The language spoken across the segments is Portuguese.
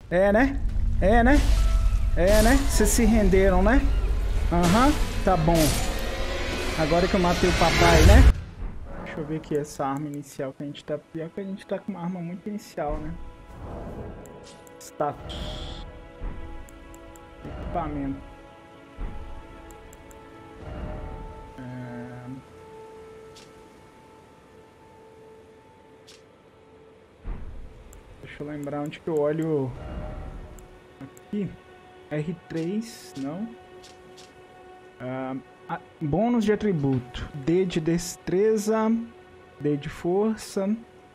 É, né? É, né? É, né? Vocês se renderam, né? Aham, tá bom. Agora que eu matei o papai, né? Deixa eu ver aqui essa arma inicial que a gente tá... Pior que a gente tá com uma arma muito inicial, né? Status. Equipamento. Deixa eu lembrar onde que eu olho... Aqui. R3, não. Bônus de atributo. D de destreza. D de força.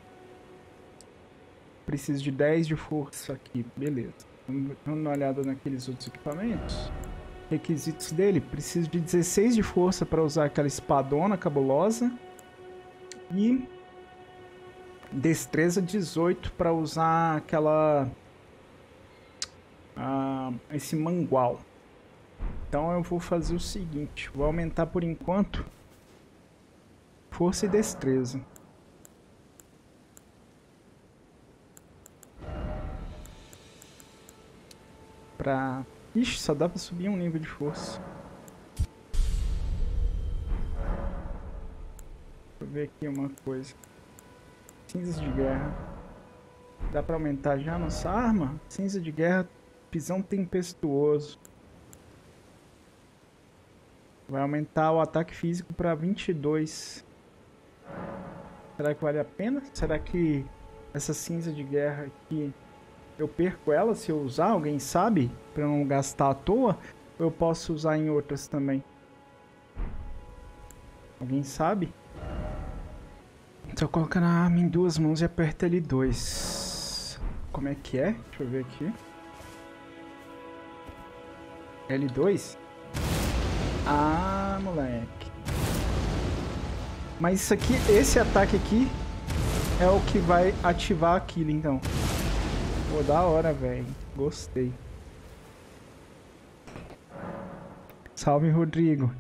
Preciso de 10 de força aqui. Beleza. Vamos dar uma olhada naqueles outros equipamentos. Requisitos dele. Preciso de 16 de força para usar aquela espadona cabulosa. E destreza 18 para usar aquela... esse mangual. Então eu vou fazer o seguinte. Vou aumentar por enquanto força e destreza. Pra... Ixi, só dá pra subir um nível de força. Deixa eu ver aqui uma coisa. Cinzas de guerra. Dá pra aumentar já nossa arma? Cinza de guerra, pisão tempestuoso. Vai aumentar o ataque físico pra 22. Será que vale a pena? Será que essa cinza de guerra aqui... eu perco ela se eu usar? Alguém sabe? Pra eu não gastar à toa? Ou eu posso usar em outras também? Alguém sabe? Então coloca na arma em duas mãos e aperta L2. Como é que é? Deixa eu ver aqui. L2? Ah, moleque. Mas isso aqui, esse ataque aqui é o que vai ativar aquilo, então. Pô, da hora, velho. Gostei. Salve, Rodrigo.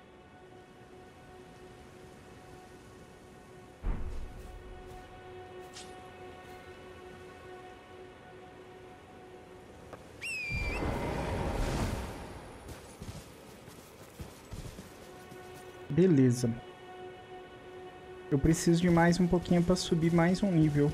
Beleza. Eu preciso de mais um pouquinho para subir mais um nível.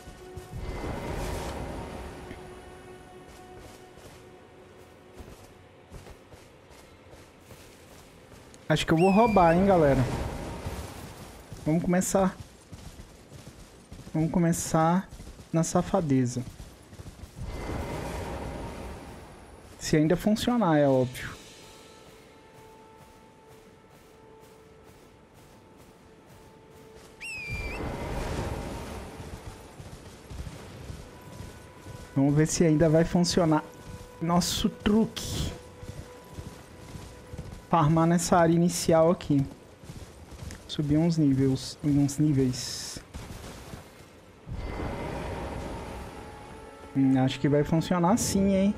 Acho que eu vou roubar, hein, galera. Vamos começar. Vamos começar na safadeza. Se ainda funcionar, é óbvio. Vamos ver se ainda vai funcionar nosso truque. Farmar nessa área inicial aqui. Subir uns níveis. Acho que vai funcionar assim, hein?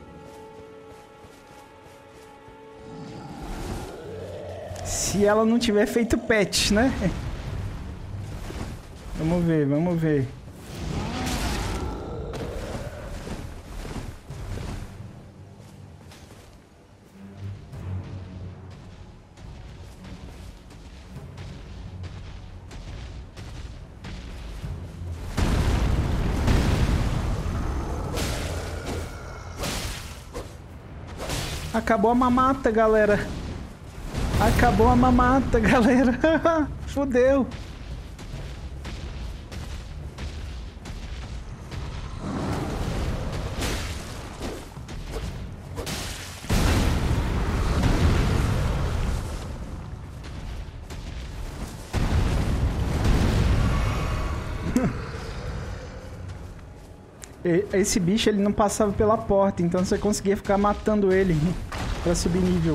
Se ela não tiver feito patch, né? Vamos ver, vamos ver. Acabou a mamata, galera. Acabou a mamata, galera. Fudeu. Esse bicho ele não passava pela porta, então você conseguia ficar matando ele pra subir nível.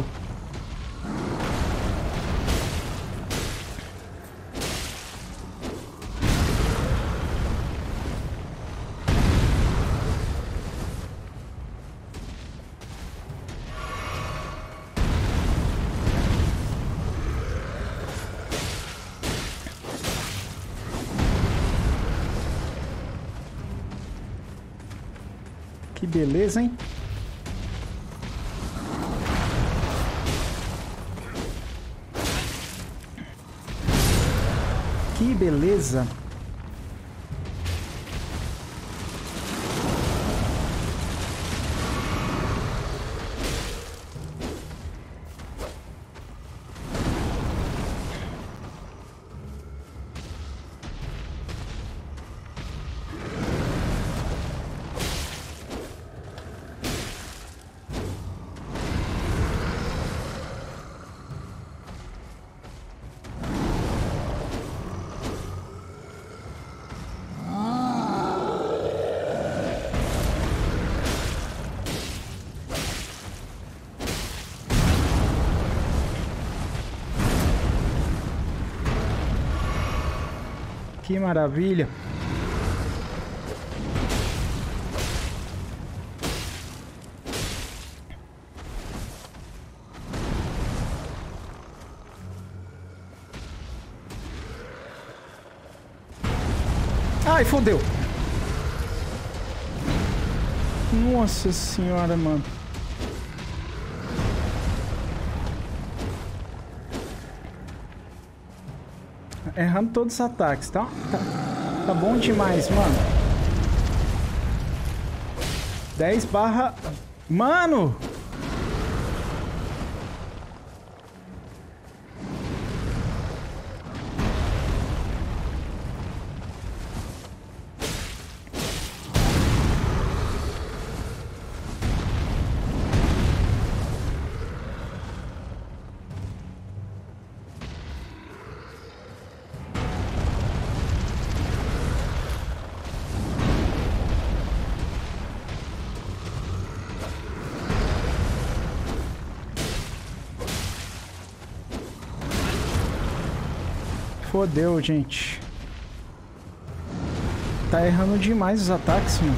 Que beleza, hein? Que beleza. Que maravilha. Ai, fodeu. Nossa senhora, mano. Errando todos os ataques, tá? Tá bom demais, mano. 10 barra... Mano! Fodeu, gente. Tá errando demais os ataques, mano.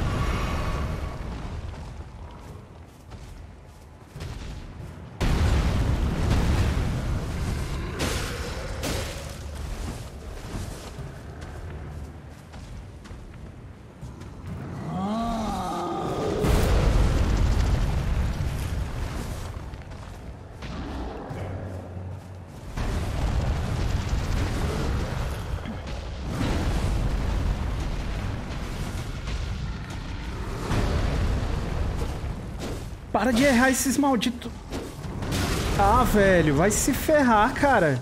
Para de errar esses malditos. Ah, velho, vai se ferrar, cara.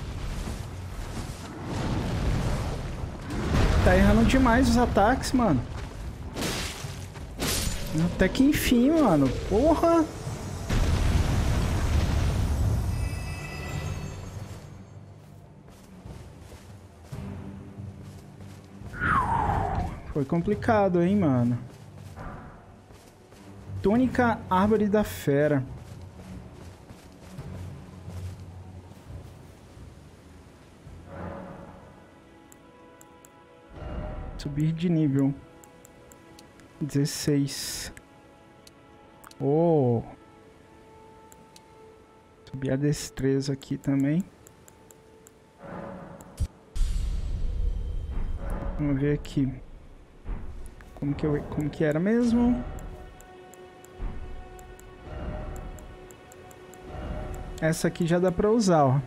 Tá errando demais os ataques, mano. Até que enfim, mano. Porra. Foi complicado, hein, mano. Túnica Árvore da Fera. Subir de nível. 16. Oh. Subir a destreza aqui também. Vamos ver aqui. Como que era mesmo? Essa aqui já dá pra usar, ó.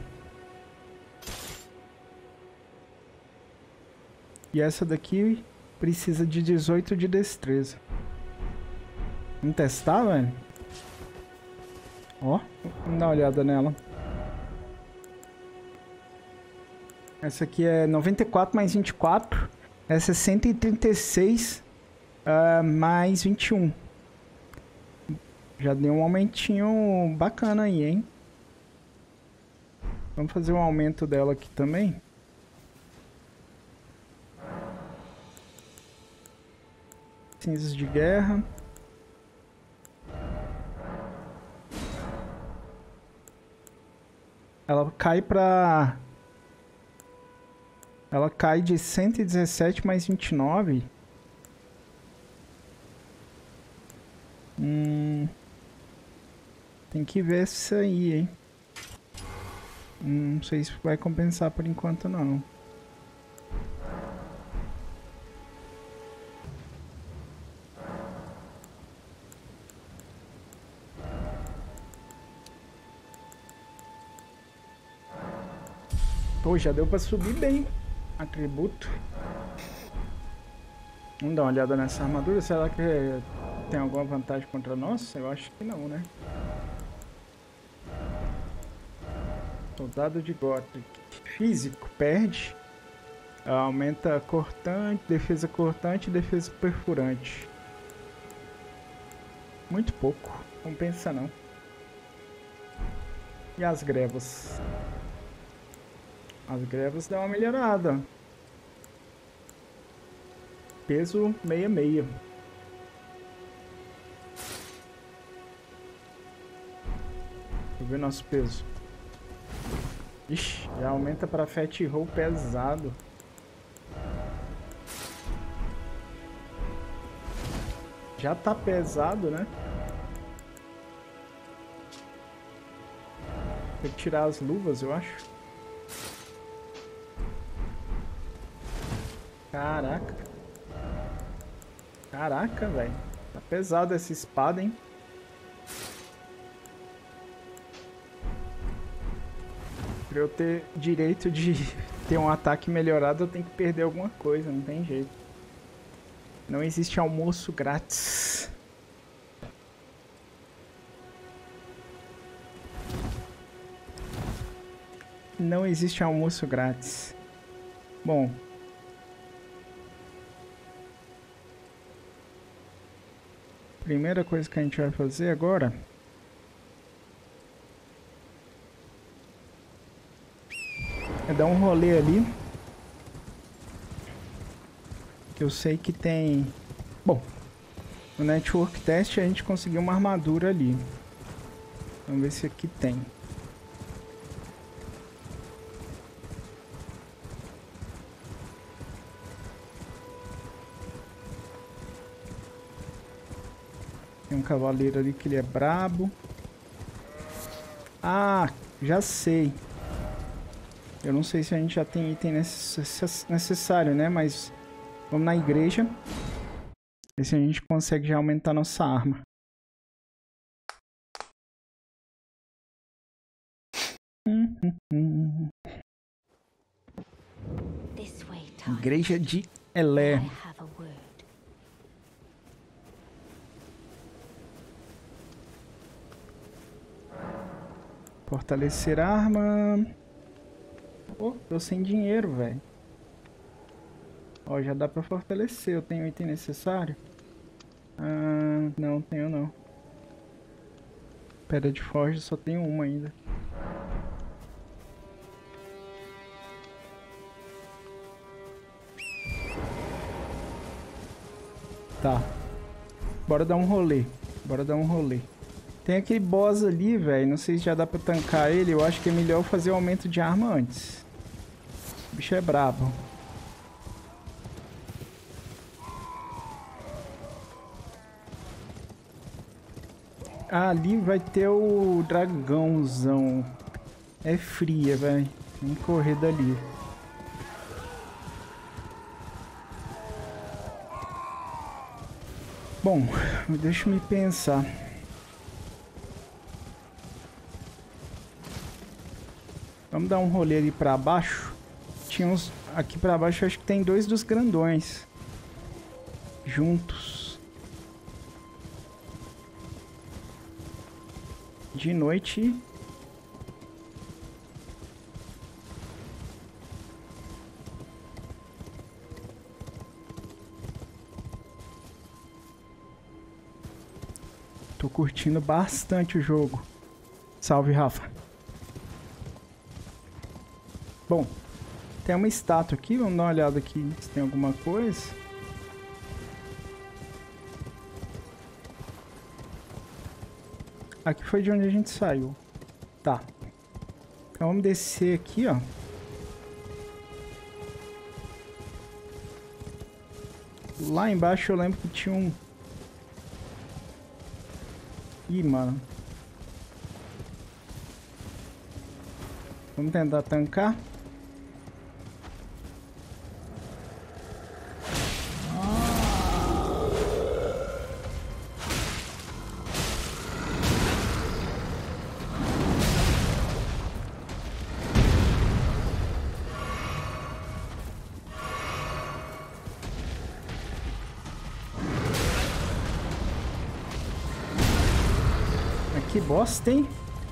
E essa daqui precisa de 18 de destreza. Vamos testar, velho? Ó, vamos dar uma olhada nela. Essa aqui é 94 mais 24. Essa é 136 mais 21. Já deu um aumentinho bacana aí, hein? Vamos fazer um aumento dela aqui também. Cinzas de guerra. Ela cai pra... Ela cai de 117 mais 29. Tem que ver isso aí, hein? Não sei se vai compensar por enquanto, não. Pô, já deu pra subir bem. Atributo. Vamos dar uma olhada nessa armadura. Será que tem alguma vantagem contra nós? Eu acho que não, né? Soldado de Gothic. Físico, perde. Aumenta cortante, defesa cortante e defesa perfurante. Muito pouco. Compensa não. E as grevas? As grevas dão uma melhorada. Peso 66. Deixa eu ver nosso peso. Ixi, já aumenta para Fat Roll pesado. Já tá pesado, né? Tem que tirar as luvas, eu acho. Caraca. Caraca, velho. Tá pesado essa espada, hein? Pra eu ter direito de ter um ataque melhorado, eu tenho que perder alguma coisa, não tem jeito. Não existe almoço grátis. Não existe almoço grátis. Bom. Primeira coisa que a gente vai fazer agora é dar um rolê ali. Que eu sei que tem... Bom, no Network Test a gente conseguiu uma armadura ali. Vamos ver se aqui tem. Tem um cavaleiro ali que ele é brabo. Ah, já sei. Eu não sei se a gente já tem item necessário, né? Mas vamos na igreja. Ver se a gente consegue já aumentar nossa arma. Igreja de Elé. Fortalecer a arma. Pô, tô sem dinheiro, velho. Ó, já dá pra fortalecer. Eu tenho item necessário? Ah, não tenho não. Pedra de forja só tenho uma ainda. Tá. Bora dar um rolê. Bora dar um rolê. Tem aquele boss ali, velho. Não sei se já dá pra tancar ele. Eu acho que é melhor eu fazer o aumento de arma antes. O bicho é brabo. Ah, ali vai ter o dragãozão. É fria, velho. Vamos correr dali. Bom, deixa eu me pensar. Vamos dar um rolê ali pra baixo. Tinha uns... Aqui pra baixo eu acho que tem dois dos grandões. Juntos. De noite. Tô curtindo bastante o jogo. Salve, Rafa. Bom, tem uma estátua aqui. Vamos dar uma olhada aqui se tem alguma coisa. Aqui foi de onde a gente saiu. Tá. Então vamos descer aqui, ó. Lá embaixo eu lembro que tinha um... Ih, mano. Vamos tentar tancar. que bosta, hein?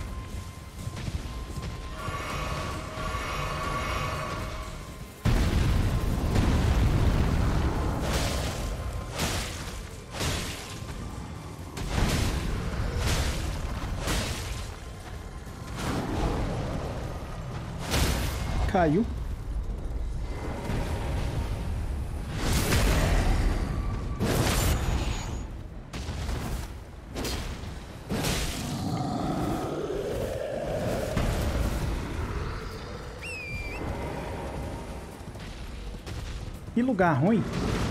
Caiu. Que lugar ruim.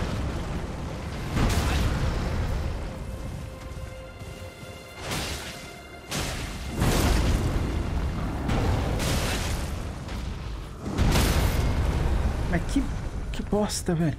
Mas que bosta, velho.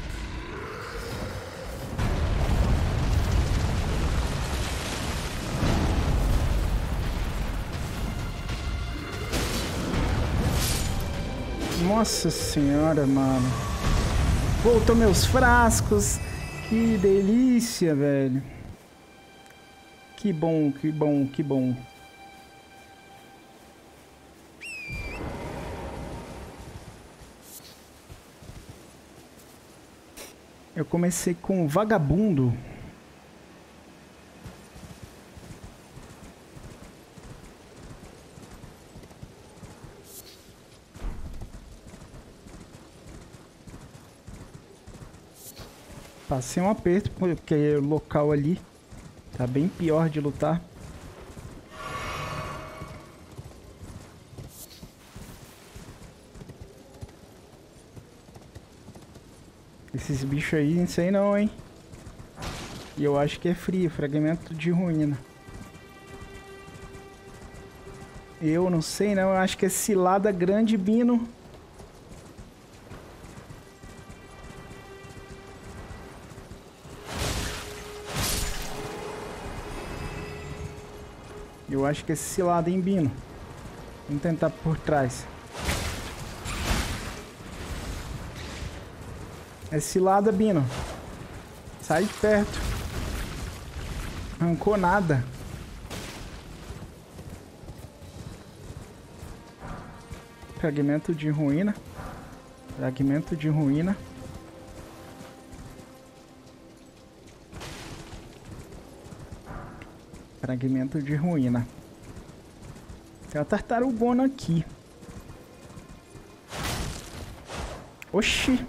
Nossa senhora, mano. Voltou meus frascos. Que delícia, velho. Que bom, que bom, que bom. Eu comecei com Vagabundo. Passei um aperto, porque o local ali tá bem pior de lutar. Esses bichos aí, não sei não, hein. E eu acho que é frio, fragmento de ruína. Eu não sei não, eu acho que é cilada grande, Bino. Eu acho que é cilada, hein, Bino. Vamos tentar por trás. É cilada, Bino. Sai de perto. Arrancou nada. Fragmento de ruína. Fragmento de ruína. Fragmento de ruína. Tem uma tartarugona aqui. Oxi.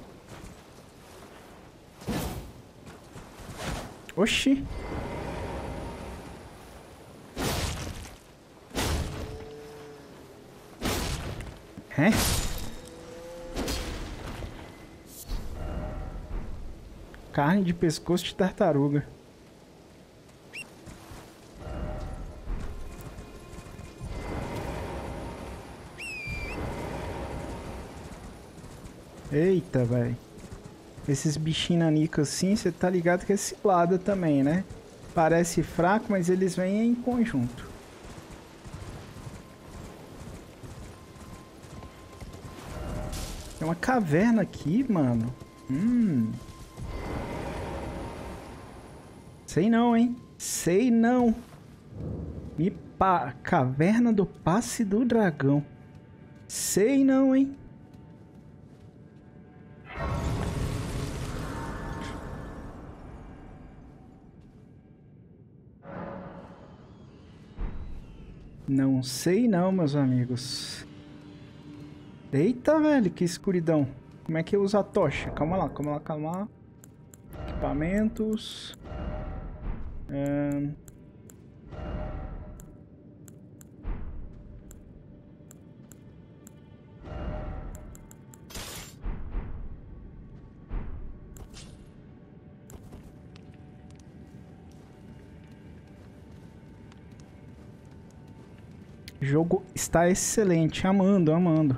Oxi. É? Carne de pescoço de tartaruga. Eita, velho. Esses bichinhos nanicos assim, você tá ligado que é cilada também, né? Parece fraco, mas eles vêm em conjunto. Tem uma caverna aqui, mano. Sei não, hein? Sei não. Caverna do Passe do Dragão. Sei não, hein? Não sei não, meus amigos. Eita, velho, que escuridão. Como é que eu uso a tocha? Calma lá, calma lá, calma lá. Equipamentos. O jogo está excelente, amando, amando.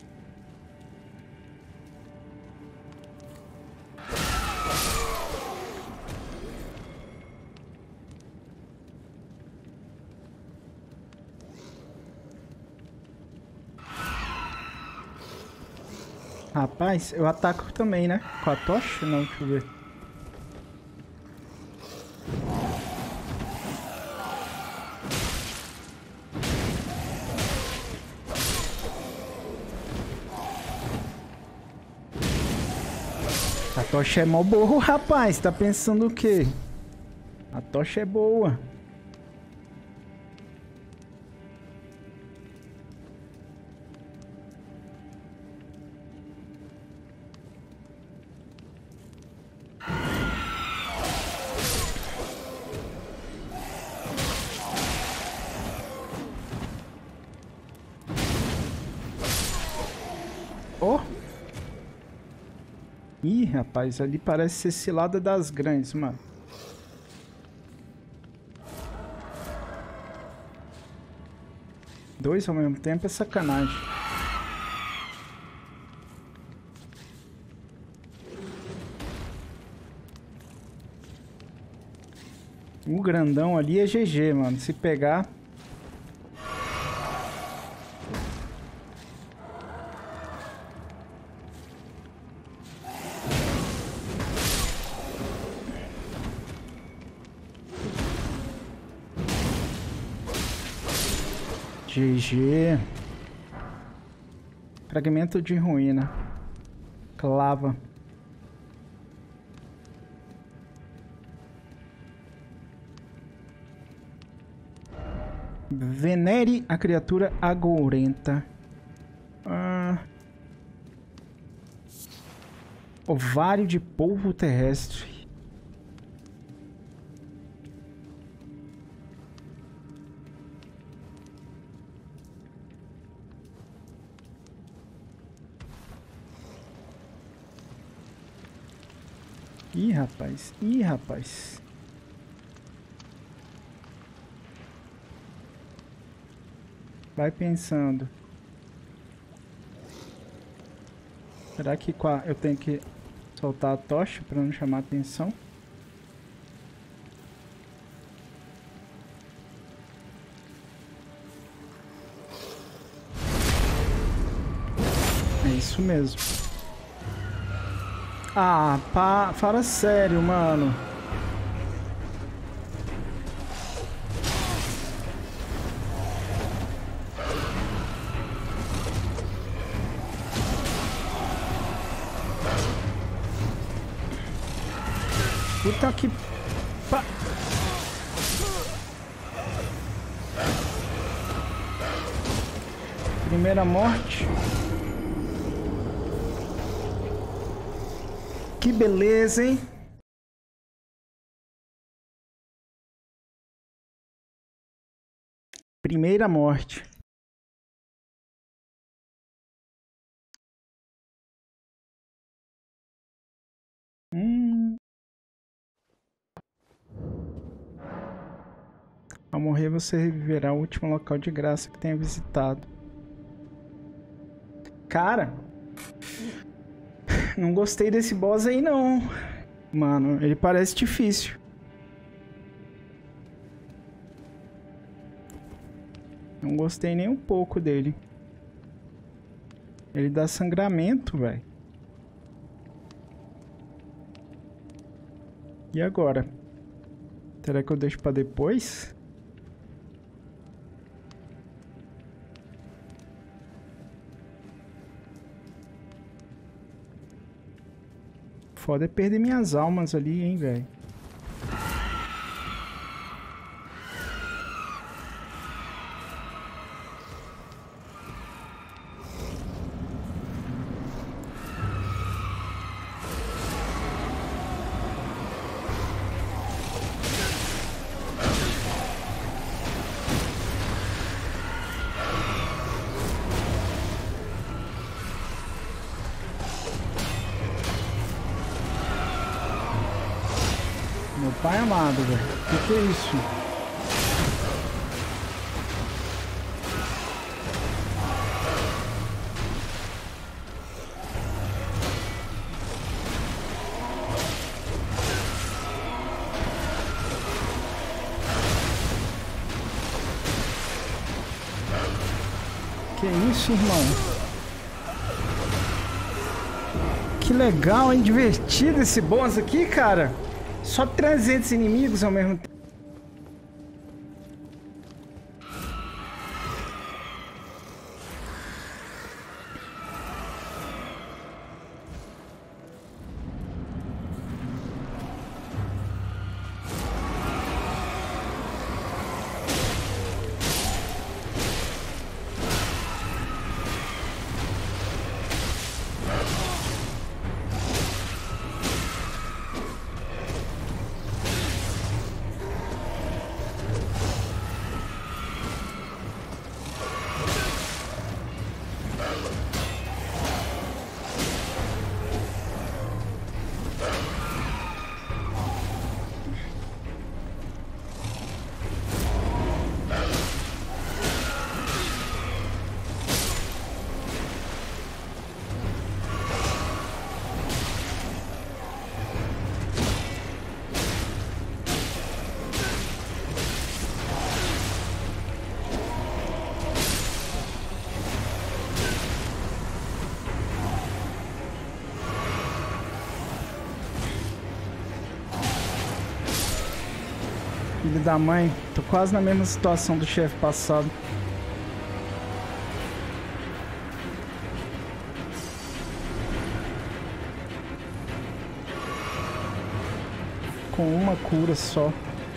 Rapaz, eu ataco também, né? Com a tocha? Não, deixa eu ver. tocha é mó boa, rapaz. Tá pensando o quê? A tocha é boa. Oh! Ih, rapaz, ali parece ser cilada das grandes, mano. Dois ao mesmo tempo é sacanagem. O grandão ali é GG, mano. Se pegar... GG. Fragmento de ruína. Clava. Venere a criatura agourenta. Ovário de polvo terrestre. Ih, rapaz. Ih, rapaz. Vai pensando. Será que eu tenho que soltar a tocha para não chamar atenção? É isso mesmo. Ah, fala sério, mano. Puta que... Primeira morte. Que beleza, hein? Primeira morte. Ao morrer, você reviverá o último local de graça que tenha visitado. Cara, não gostei desse boss aí, não. Mano, ele parece difícil. Não gostei nem um pouco dele. Ele dá sangramento, velho. E agora? Será que eu deixo pra depois? Foda é perder minhas almas ali, hein, velho. Meu pai amado, velho. Que é isso? Que isso, irmão? Que legal, hein? Divertido esse boss aqui, cara. Só 300 inimigos ao mesmo tempo. Filho da mãe. Tô quase na mesma situação do chefe passado. Com uma cura só.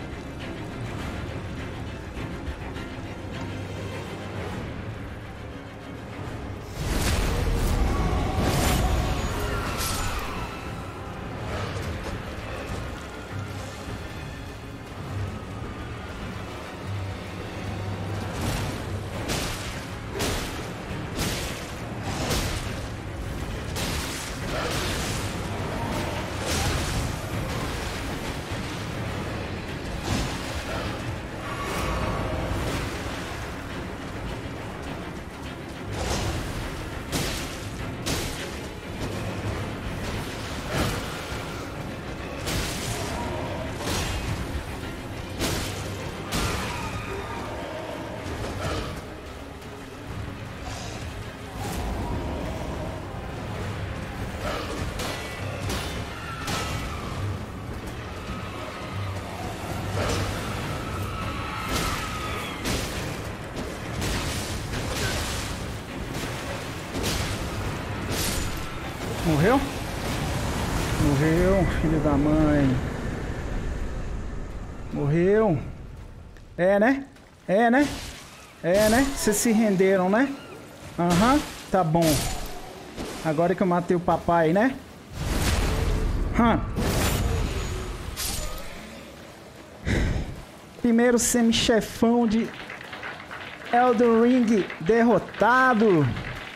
Morreu? Morreu, filho da mãe. Morreu. É, né? É, né? É, né? Vocês se renderam, né? Aham, tá bom. Agora que eu matei o papai, né? Primeiro semi-chefão de Elden Ring derrotado.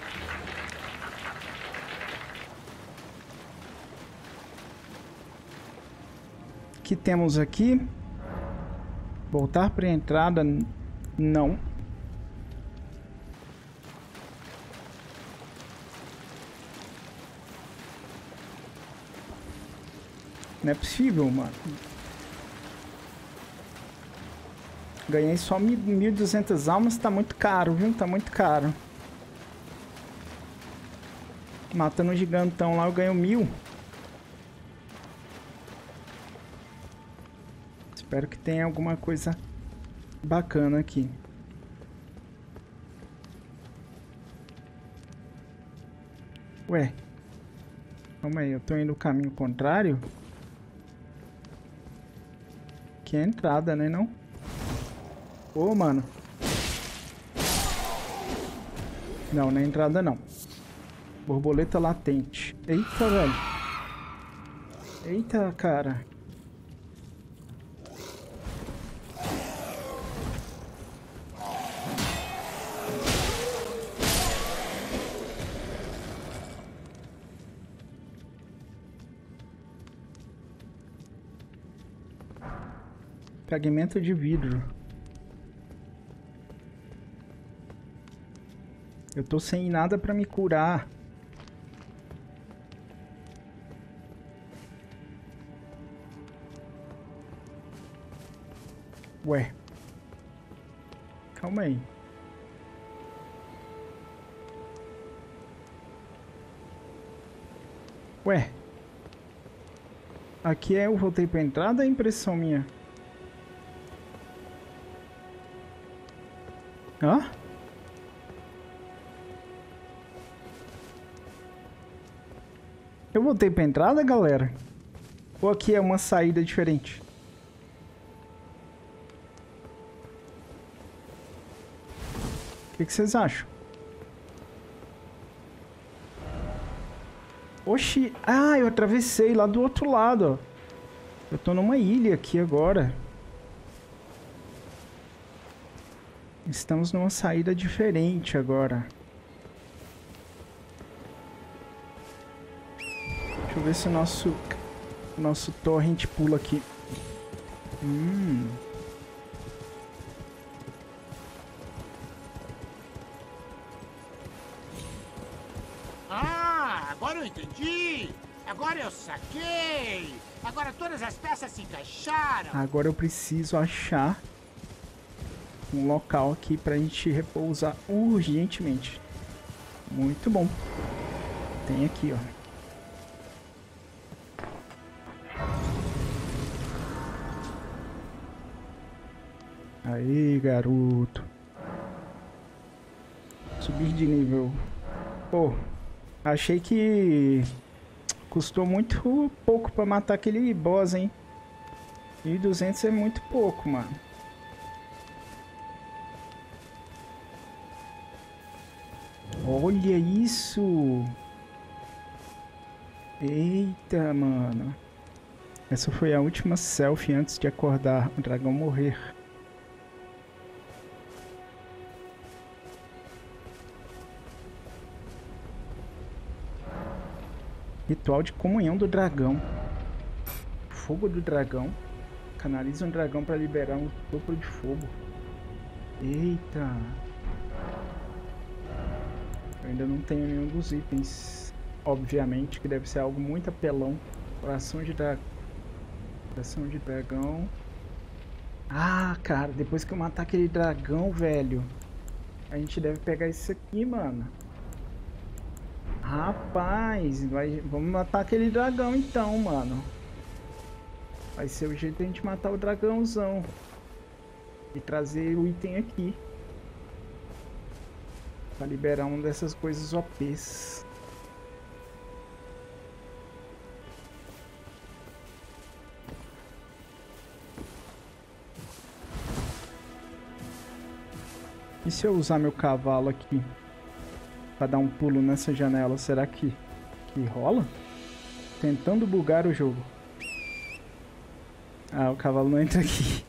O que temos aqui? Voltar para a entrada? Não. Não é possível, mano. Ganhei só 1.200 almas, tá muito caro, viu? Tá muito caro. Matando um gigantão lá, eu ganho 1.000. Espero que tenha alguma coisa bacana aqui. Ué. Calma aí, eu tô indo no caminho contrário. Que é a entrada, né, não? Ô, mano. Não, não é entrada, não. Borboleta latente. Eita, velho. Eita, cara. Fragmento de vidro. Eu tô sem nada pra me curar. Ué. Calma aí. Ué. Aqui eu voltei pra entrada, é impressão minha. Hã? Eu voltei pra entrada, galera? Ou aqui é uma saída diferente? O que vocês acham? Oxi! Ah, eu atravessei lá do outro lado, ó. Eu tô numa ilha aqui agora. Estamos numa saída diferente agora. Deixa eu ver se o nosso torrent pula aqui. Ah, agora eu entendi. Agora eu saquei. Agora todas as peças se encaixaram. Agora eu preciso achar um local aqui pra gente repousar urgentemente. Muito bom. Tem aqui, ó. Aí, garoto. Subir de nível. Pô, achei que custou muito pouco pra matar aquele boss, hein? 1.200 é muito pouco, mano. Olha isso! Eita, mano. Essa foi a última selfie antes de acordar o dragão morrer. Ritual de comunhão do dragão. Fogo do dragão. Canaliza um dragão para liberar um sopro de fogo. Eita. Eu ainda não tenho nenhum dos itens. Obviamente que deve ser algo muito apelão. Coração de dragão. Coração de dragão. Ah, cara, depois que eu matar aquele dragão, velho, a gente deve pegar isso aqui, mano. Rapaz, vamos matar aquele dragão então, mano. Vai ser o jeito de a gente matar o dragãozão. E trazer o item aqui. Pra liberar uma dessas coisas OPs. E se eu usar meu cavalo aqui? Pra dar um pulo nessa janela, será que rola? Tentando bugar o jogo. Ah, o cavalo não entra aqui.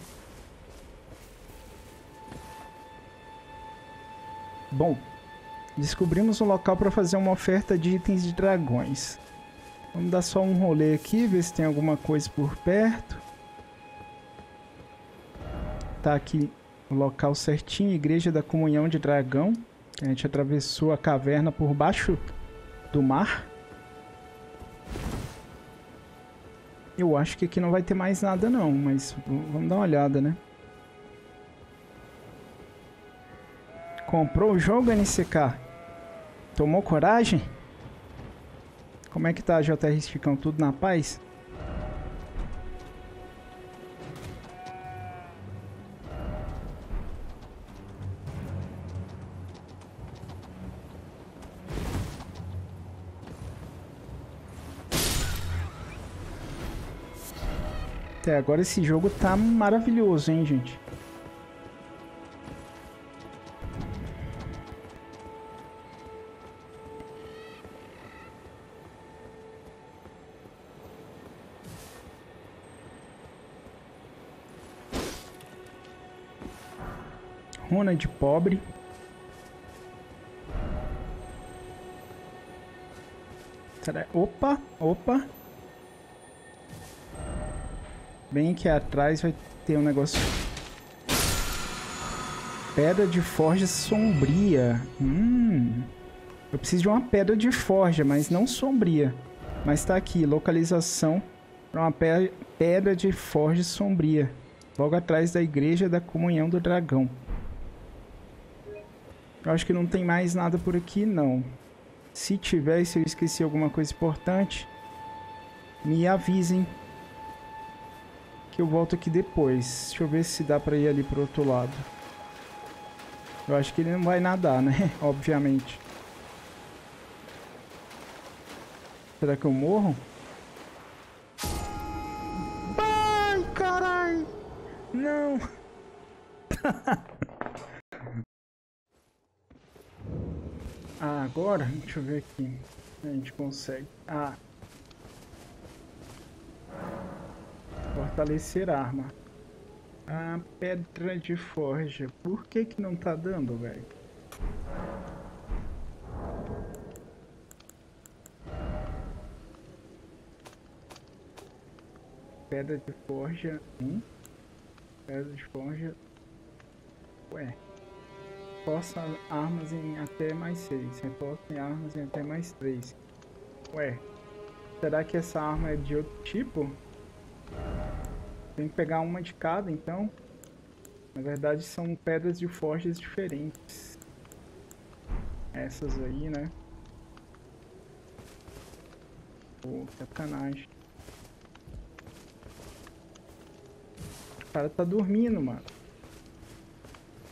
Bom, descobrimos um local para fazer uma oferta de itens de dragões. Vamos dar só um rolê aqui, ver se tem alguma coisa por perto. Tá aqui o local certinho, Igreja da Comunhão de Dragão. A gente atravessou a caverna por baixo do mar. Eu acho que aqui não vai ter mais nada não, mas vamos dar uma olhada, né? Comprou o jogo, NCK? Tomou coragem? Como é que tá, JR? Ficam tudo na paz? Até agora esse jogo tá maravilhoso, hein, gente? Runa de pobre. Opa, opa. Bem aqui atrás vai ter um negócio. Pedra de forja sombria. Eu preciso de uma pedra de forja, mas não sombria. Mas tá aqui, localização para uma pedra de forja sombria. Logo atrás da Igreja da Comunhão do Dragão. Eu acho que não tem mais nada por aqui, não. Se tiver, se eu esqueci alguma coisa importante, me avisem. Que eu volto aqui depois. Deixa eu ver se dá pra ir ali pro outro lado. Eu acho que ele não vai nadar, né? Obviamente. Será que eu morro? Ai, carai! Não! Ah, agora, deixa eu ver aqui. A gente consegue. Ah. Fortalecer a arma. A pedra de forja. Por que que não tá dando, velho? Pedra de forja. Pedra de forja. Ué. Reforça armas em até mais 6. Reforça em armas em até mais 3. Ué. Será que essa arma é de outro tipo? Tem que pegar uma de cada, então. Na verdade, são pedras de forjas diferentes. Essas aí, né? Pô, sacanagem. O cara tá dormindo, mano.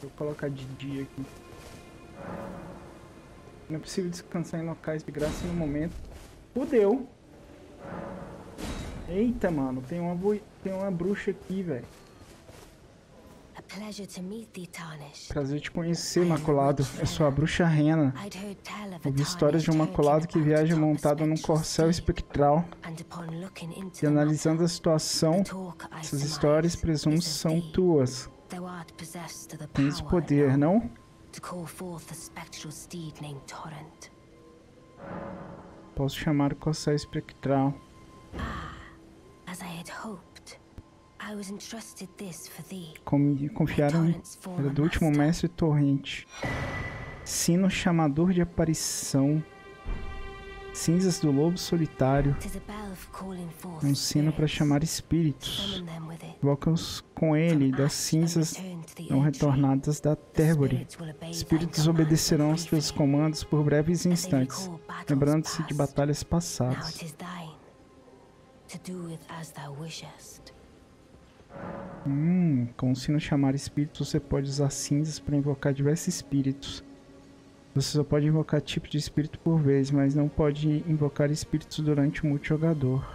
Vou colocar de dia aqui. Não é possível descansar em locais de graça no momento. Fudeu. Eita, mano. Tem uma bruxa aqui, velho. Prazer te conhecer, Imaculado. Eu sou a bruxa Rena. Ouvi histórias de um Imaculado que viaja montado num corcel espectral. E analisando a situação, essas histórias presumo são tuas. Tens poder, não? Posso chamar o corcel espectral. Confiaram era do último mestre Torrente. Sino chamador de aparição. Cinzas do lobo solitário. Um sino para chamar espíritos. Invoca-os com ele das cinzas não retornadas da Térvore. Espíritos obedecerão aos teus comandos por breves instantes, lembrando-se de batalhas passadas. Com o sino chamar espíritos, você pode usar cinzas para invocar diversos espíritos. Você só pode invocar tipo de espírito por vez, mas não pode invocar espíritos durante o multijogador.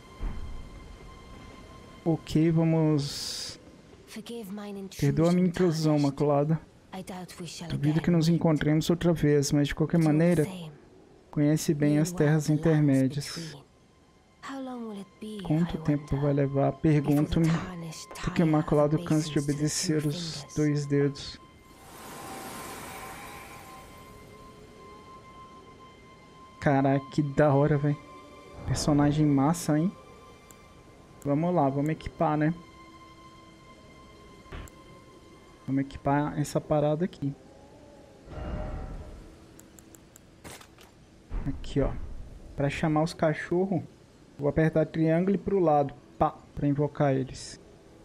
Ok, vamos... Perdoa a minha intrusão, Imaculada. Duvido que nos encontremos outra vez, mas de qualquer maneira, conhece bem as terras intermédias. Quanto tempo vai levar? Pergunto-me. Até que o Imaculado canse de obedecer os 2 dedos. Caraca, que da hora, velho. Personagem massa, hein? Vamos lá, vamos equipar, né? Vamos equipar essa parada aqui. Aqui, ó. Pra chamar os cachorros, vou apertar triângulo e pro lado. Pá, pra invocar eles.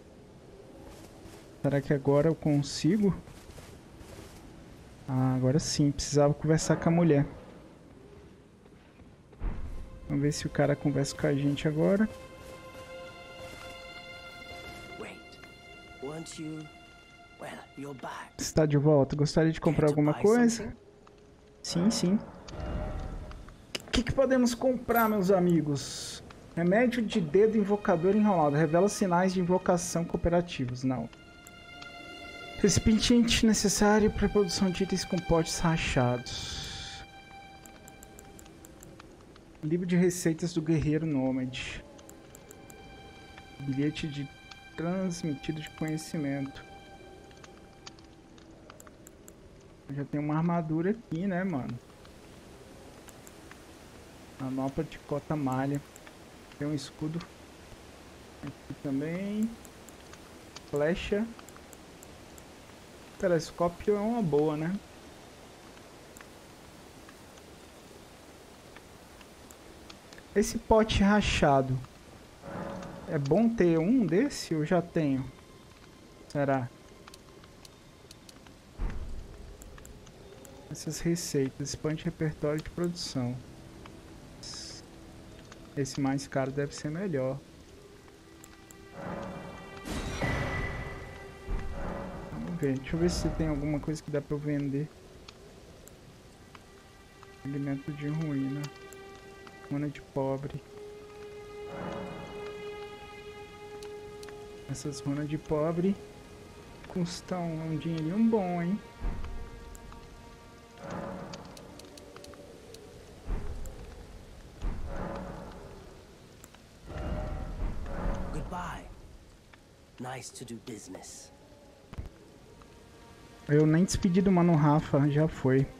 Será que agora eu consigo? Ah, agora sim. Precisava conversar com a mulher. Vamos ver se o cara conversa com a gente agora. Está de volta. Gostaria de comprar alguma coisa? Sim, sim. O que podemos comprar, meus amigos? Remédio de dedo invocador enrolado. Revela sinais de invocação cooperativos. Não. Recipiente necessário para a produção de itens com potes rachados. Livro de receitas do guerreiro nômade. Bilhete de transmitido de conhecimento. Eu já tenho uma armadura aqui, né, mano? Manopla de cota malha. Tem um escudo aqui também. Flecha. Telescópio é uma boa, né? Esse pote rachado. É bom ter um desse? Eu já tenho. Será? Essas receitas. Expande repertório de produção. Esse mais caro deve ser melhor. Vamos ver. Deixa eu ver se tem alguma coisa que dá pra eu vender. Alimento de ruína. Runa de pobre. Essas runas de pobre custam um dinheirinho bom, hein? Goodbye. Nice to do business. Eu nem despedi do Mano Rafa, já foi.